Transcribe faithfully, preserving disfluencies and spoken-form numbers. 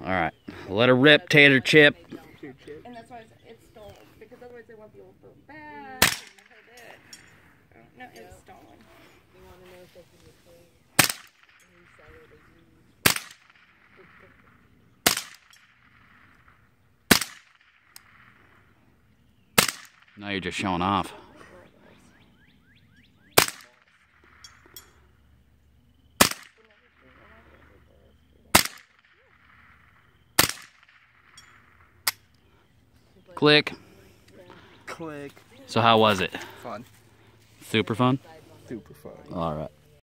Alright. Let her rip, Tater Chip. And that's why it's stolen. Because otherwise they want the old boat back. Oh, no, it's stolen. You want to know if this is a clean reseller they use. Now you're just showing off. Click. Click. So how was it? Fun. Super fun? Super fun. Alright.